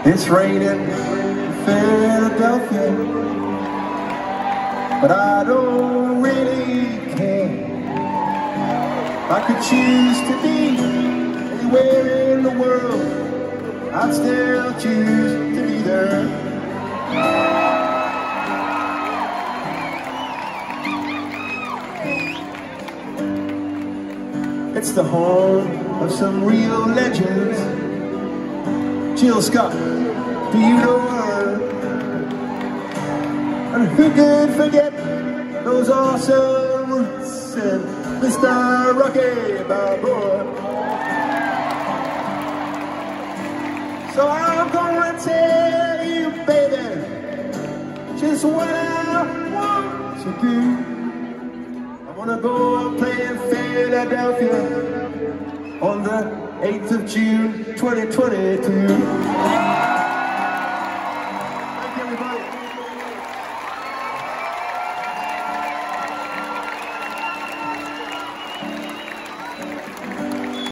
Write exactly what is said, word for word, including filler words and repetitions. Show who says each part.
Speaker 1: It's raining in Philadelphia, but I don't really care. I could choose to be anywhere in the world, I'd still choose to be there. It's the home of some real legends. Jill Scott, do you know her? And who could forget those awesome roots and Mister Rocky Balboa? So I'm gonna tell you, baby, just what I want to do. I wanna go play in Philadelphia on the eighth of June, twenty twenty-two. Thank you, everybody.